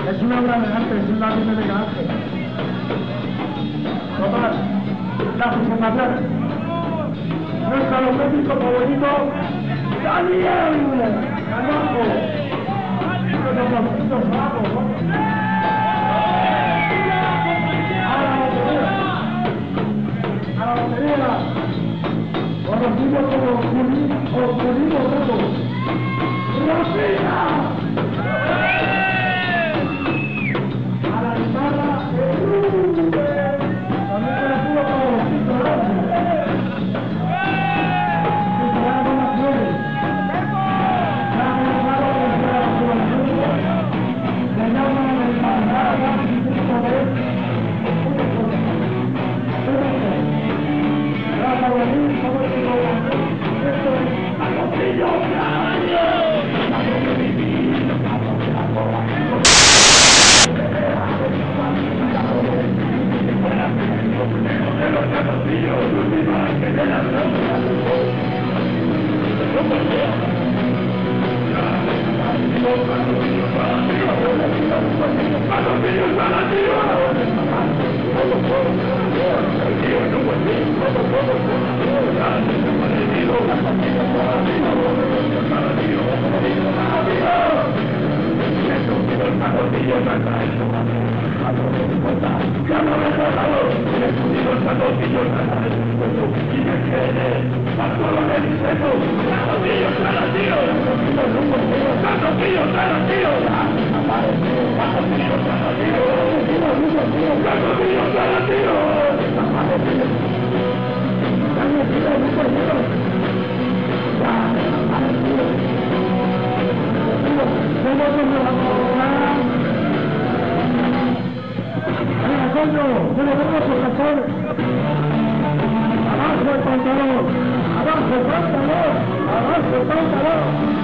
Es una obra de arte, es un lápiz de arte. Tomás, la presentación. Nuestro auténtico favorito, Daniel Canajo. Los mosquitos bravos, ¿no? A la batería. Conocido como Julino Roto. ¡Rosina! A la guitarra, también conocido como Tito Rossi. Abajo el pantalón, abajo el pantalón, abajo el pantalón.